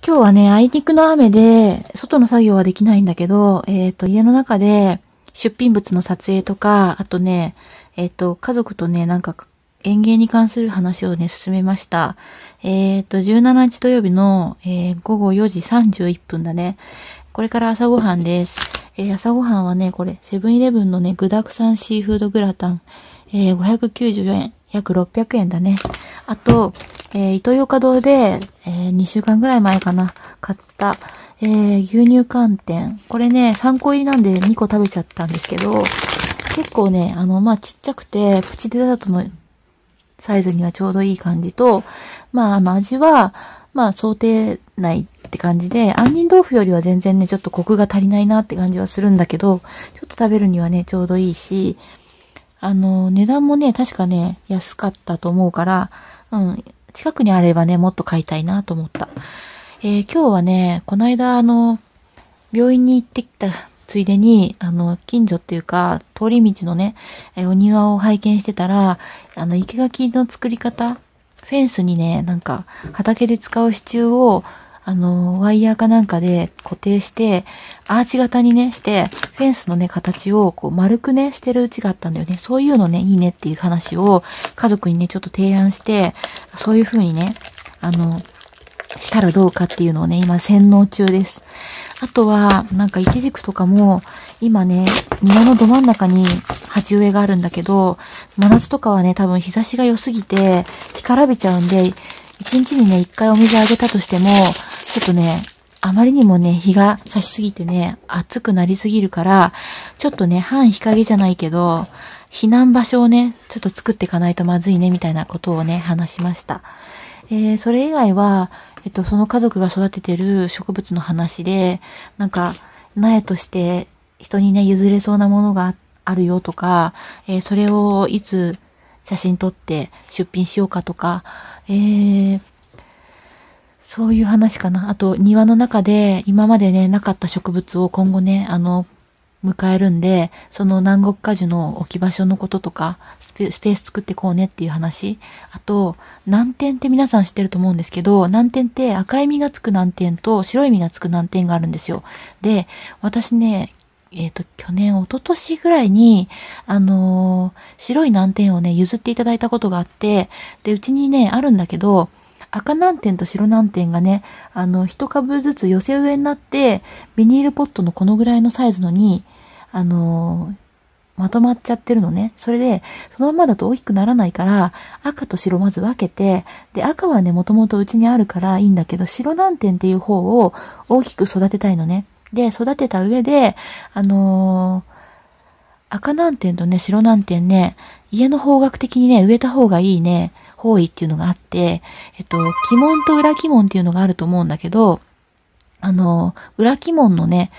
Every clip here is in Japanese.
今日はね、あいにくの雨で、外の作業はできないんだけど、家の中で出品物の撮影とか、あとね、家族とね、園芸に関する話をね、進めました。17日土曜日の、午後4時31分だね。これから朝ごはんです。朝ごはんはね、これ、セブンイレブンのね、具沢山シーフードグラタン、594円、約600円だね。あと、イトーヨーカドーで、2週間ぐらい前かな、買った、牛乳寒天。これね、3個入りなんで2個食べちゃったんですけど、結構ね、ちっちゃくて、プチデザートのサイズにはちょうどいい感じと、味は、想定内って感じで、杏仁豆腐よりは全然ね、ちょっとコクが足りないなって感じはするんだけど、ちょっと食べるにはね、ちょうどいいし、値段もね、確かね、安かったと思うから、近くにあればね、もっと買いたいなと思った。今日はね、この間、病院に行ってきたついでに、近所っていうか、通り道のね、お庭を拝見してたら、生垣の作り方、フェンスにね、畑で使う支柱を、ワイヤーかなんかで固定して、アーチ型にね、して、フェンスのね、形をこう丸くね、してるうちがあったんだよね。そういうのね、いいねっていう話を家族にね、ちょっと提案して、そういう風にね、したらどうかっていうのをね、今洗脳中です。あとは、イチジクとかも、今ね、庭のど真ん中に鉢植えがあるんだけど、真夏とかはね、多分日差しが良すぎて、干からびちゃうんで、一日にね、一回お水あげたとしても、ちょっとね、あまりにもね、日が差しすぎてね、暑くなりすぎるから、ちょっとね、半日陰じゃないけど、避難場所をね、ちょっと作っていかないとまずいね、みたいなことをね、話しました。それ以外は、その家族が育ててる植物の話で、苗として人にね、譲れそうなものがあるよとか、それをいつ写真撮って出品しようかとか、そういう話かな。あと、庭の中で今までね、なかった植物を今後ね、迎えるんで、その南国果樹の置き場所のこととか、スペース作ってこうねっていう話。あと、南天って皆さん知ってると思うんですけど、南天って赤い実がつく南天と白い実がつく南天があるんですよ。で、私ね、去年、一昨年ぐらいに、白い南天をね、譲っていただいたことがあって、で、うちにね、あるんだけど、赤南天と白南天がね、一株ずつ寄せ植えになって、ビニールポットのこのぐらいのサイズのに、まとまっちゃってるのね。それで、そのままだと大きくならないから、赤と白まず分けて、で、赤はね、もともとうちにあるからいいんだけど、白南天っていう方を大きく育てたいのね。で、育てた上で、赤南天とね、白南天ね、家の方角的にね、植えた方がいいね、方位っていうのがあって、鬼門と裏鬼門っていうのがあると思うんだけど、裏鬼門のね、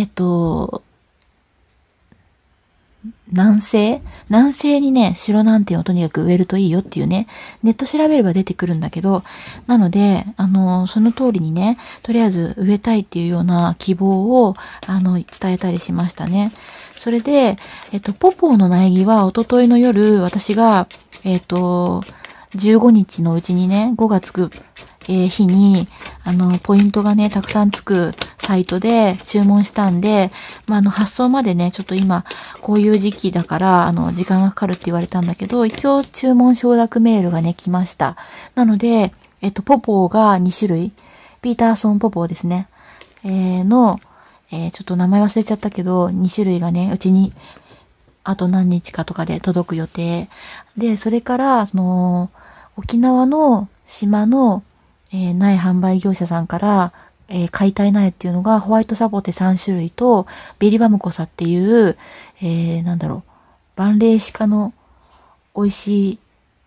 南西にね、白南天をとにかく植えるといいよっていうね、ネット調べれば出てくるんだけど、なので、その通りにね、とりあえず植えたいっていうような希望を、伝えたりしましたね。それで、ポポーの苗木は一昨日の夜、私が、15日のうちにね、5がつく、日に、ポイントがね、たくさんつくサイトで注文したんで、発送までね、ちょっと今、こういう時期だから、時間がかかるって言われたんだけど、一応注文承諾メールがね、来ました。なので、ポポーが2種類、ピーターソンポポーですね、ちょっと名前忘れちゃったけど、2種類がね、うちに、あと何日かとかで届く予定。で、それから、沖縄の島の、苗販売業者さんから、買いたい苗っていうのが、ホワイトサボテ3種類と、ベリバムコサっていう、万霊シカの美味しい、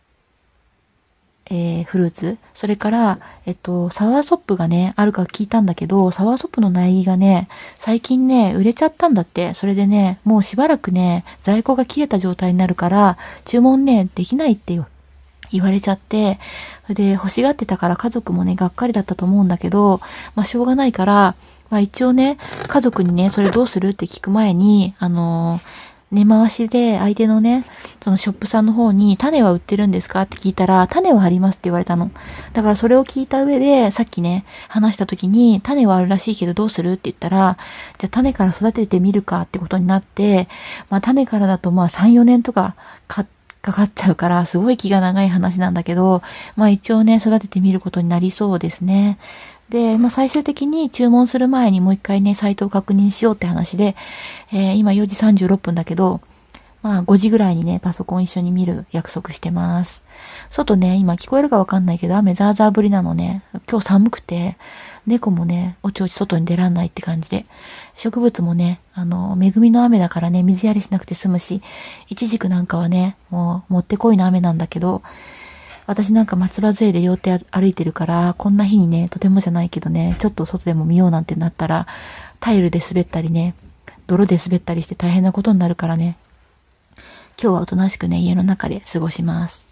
フルーツ。それから、サワーソップがね、あるか聞いたんだけど、サワーソップの苗木がね、最近ね、売れちゃったんだって。それでね、もうしばらくね、在庫が切れた状態になるから、注文ね、できないって言われちゃって、それで欲しがってたから家族もね、がっかりだったと思うんだけど、しょうがないから、一応ね、家族にね、それどうするって聞く前に、 根回しで相手のね、そのショップさんの方に種は売ってるんですかって聞いたら、種はありますって言われたの。だからそれを聞いた上で、さっきね、話した時に、種はあるらしいけどどうするって言ったら、じゃあ種から育ててみるかってことになって、まあ種からだとまあ3、4年とかかかっちゃうから、すごい気が長い話なんだけど、まあ一応ね、育ててみることになりそうですね。で、まあ最終的に注文する前にもう一回ね、サイトを確認しようって話で、今4時36分だけど、まあ5時ぐらいにね、パソコン一緒に見る約束してます。外ね、今聞こえるかわかんないけど、雨ザーザー降りなのね。今日寒くて、猫もね、おちおち外に出らんないって感じで。植物もね、恵みの雨だからね、水やりしなくて済むし、イチジクなんかはね、もう、もってこいの雨なんだけど、私なんか松葉杖で両手歩いてるから、こんな日にね、とてもじゃないけどね、ちょっと外でも見ようなんてなったら、タイルで滑ったりね、泥で滑ったりして大変なことになるからね、今日はおとなしくね、家の中で過ごします。